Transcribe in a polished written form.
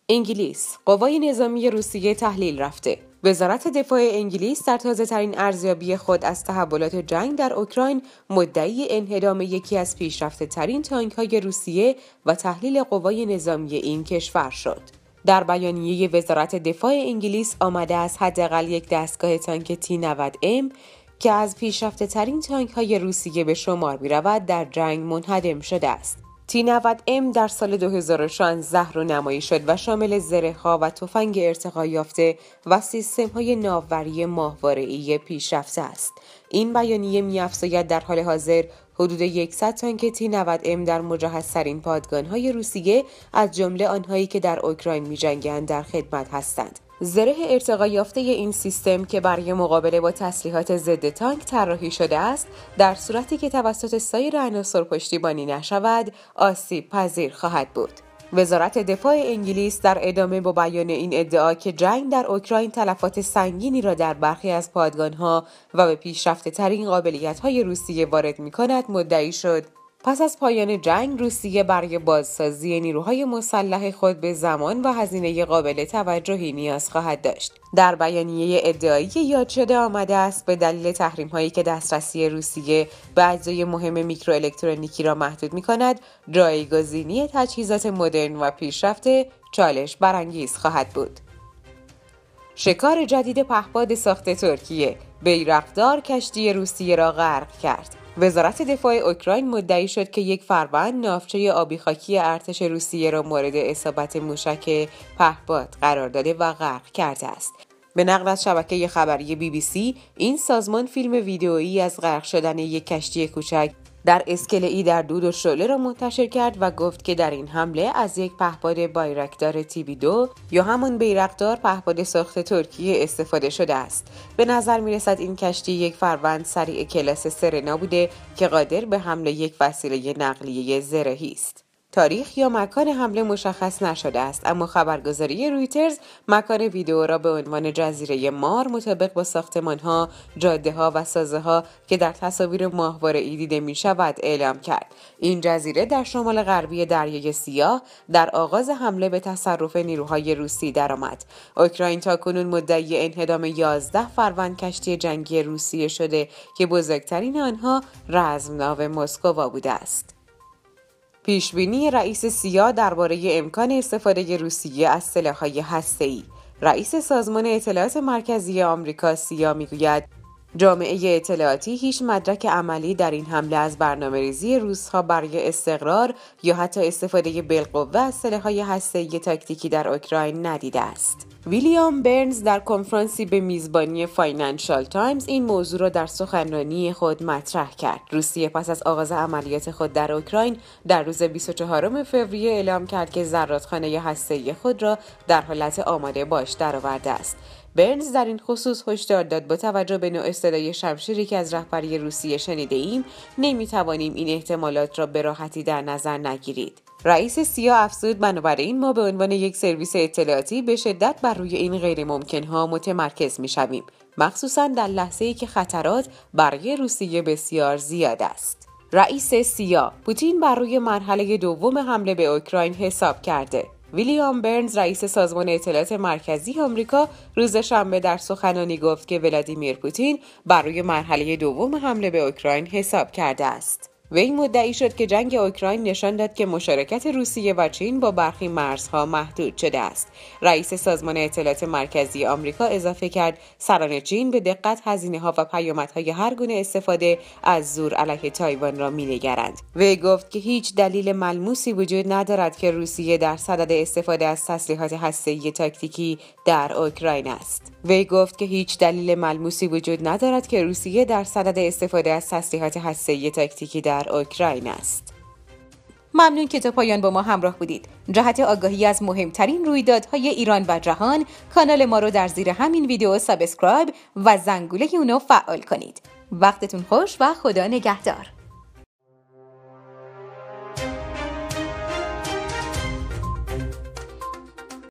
انگلیس، قوای نظامی روسیه تحلیل رفته. وزارت دفاع انگلیس در تازه‌ترین ارزیابی خود از تحولات جنگ در اوکراین مدعی انهدام یکی از پیشرفته‌ترین تانک‌های روسیه و تحلیل قوای نظامی این کشور شد. در بیانیه وزارت دفاع انگلیس آمده از حداقل یک دستگاه تانک T-90M که از پیشرفته‌ترین تانک‌های روسیه به شمار می‌رود در جنگ منهدم شده است. T-90M در سال 2016 رونمایی شد و شامل زره‌ها و تفنگ ارتقا یافته و سیستم‌های ناوبری ماهواره‌ای پیشرفته است. این بیانیه می‌افزاید در حال حاضر حدود 100 تانک T-90M در مجهزترین پادگان‌های روسیه از جمله آنهایی که در اوکراین می‌جنگند در خدمت هستند. زره ارتقا یافته این سیستم که برای مقابله با تسلیحات ضد تانک طراحی شده است، در صورتی که توسط سایر عناصر پشتیبانی نشود، آسیب پذیر خواهد بود. وزارت دفاع انگلیس در ادامه با بیان این ادعا که جنگ در اوکراین تلفات سنگینی را در برخی از پادگان‌ها و به پیشرفته‌ترین قابلیت‌های روسیه وارد می‌کند مدعی شد پس از پایان جنگ روسیه برای بازسازی نیروهای مسلح خود به زمان و هزینه قابل توجهی نیاز خواهد داشت. در بیانیه ادعایی یاد شده آمده است به دلیل تحریم‌هایی که دسترسی روسیه به اجزای مهم میکروالکترونیکی را محدود می‌کند، جایگزینی تجهیزات مدرن و پیشرفته چالش برانگیز خواهد بود. شکار جدید پهپاد ساخت ترکیه، بیرقدار کشتی روسیه را غرق کرد. وزارت دفاع اوکراین مدعی شد که یک فروند ناوچه آبی خاکی ارتش روسیه را مورد اصابت موشک پهپاد قرار داده و غرق کرده است. به نقل از شبکه خبری BBC، این سازمان فیلم ویدئویی از غرق شدن یک کشتی کوچک در اسکله‌ای در دود و شعله را منتشر کرد و گفت که در این حمله از یک پهپاد بایرکدار TB2 یا همون بیرقدار پهپاد ساخت ترکیه استفاده شده است. به نظر می‌رسد این کشتی یک فروند سریع کلاس سرنا بوده که قادر به حمل یک وسیله نقلیه زرهی است. تاریخ یا مکان حمله مشخص نشده است، اما خبرگزاری رویترز مکان ویدئو را به عنوان جزیره مار مطابق با ساختمان‌ها، جاده‌ها و سازه‌ها که در تصاویر ماهواره‌ای دیده می‌شود اعلام کرد. این جزیره در شمال غربی دریای سیاه در آغاز حمله به تصرف نیروهای روسی درآمد. اوکراین تاکنون مدعی انهدام 11 فروند کشتی جنگی روسیه شده که بزرگترین آنها رزمناو مسکوا بوده است. پیشبینی رئیس سیا درباره امکان استفاده روسیه از سلاح‌های هسته‌ای. رئیس سازمان اطلاعات مرکزی آمریکا سیا میگوید جامعه اطلاعاتی هیچ مدرک عملی در این حمله از برنامه‌ریزی روس‌ها برای استقرار یا حتی استفاده بالقوه از سلاح‌های هسته‌ای تاکتیکی در اوکراین ندیده است. ویلیام برنز در کنفرانسی به میزبانی فاینانشال تایمز این موضوع را در سخنرانی خود مطرح کرد. روسیه پس از آغاز عملیات خود در اوکراین در روز 24 فوریه اعلام کرد که زرادخانه هسته‌ای خود را در حالت آماده باش درآورده است. برنز در این خصوص هشدار داد با توجه به نوع صدای شمشیری که از رهبری روسیه شنیده ایم، نمیتوانیم این احتمالات را به راحتی در نظر نگیرید. رئیس سیا افزود بنابراین ما به عنوان یک سرویس اطلاعاتی به شدت بر روی این غیر ممکن‌ها متمرکز می‌شویم، مخصوصاً در لحظه‌ای که خطرات برای روسیه بسیار زیاد است. رئیس سیا: پوتین بر روی مرحله دوم حمله به اوکراین حساب کرده. ویلیام برنز رئیس سازمان اطلاعات مرکزی آمریکا روز شنبه در سخنرانی گفت که ولادیمیر پوتین بر روی مرحله دوم حمله به اوکراین حساب کرده است. وی مدعی شد که جنگ اوکراین نشان داد که مشارکت روسیه و چین با برخی مرزها محدود شده است. رئیس سازمان اطلاعات مرکزی آمریکا اضافه کرد سران چین به دقت هزینه‌ها و پیامدهای هر گونه استفاده از زور علیه تایوان را می‌نگرند. وی گفت که هیچ دلیل ملموسی وجود ندارد که روسیه در صدد استفاده از تسلیحات هسته‌ای تاکتیکی در اوکراین است. وی گفت که هیچ دلیل ملموسی وجود ندارد که روسیه در صدد استفاده از تسلیحات هسته‌ای تاکتیکی در اوکراین است. ممنون که تا پایان با ما همراه بودید. جهت آگاهی از مهمترین رویدادهای ایران و جهان، کانال ما رو در زیر همین ویدیو سابسکرایب و زنگوله اونو فعال کنید. وقتتون خوش و خدا نگهدار.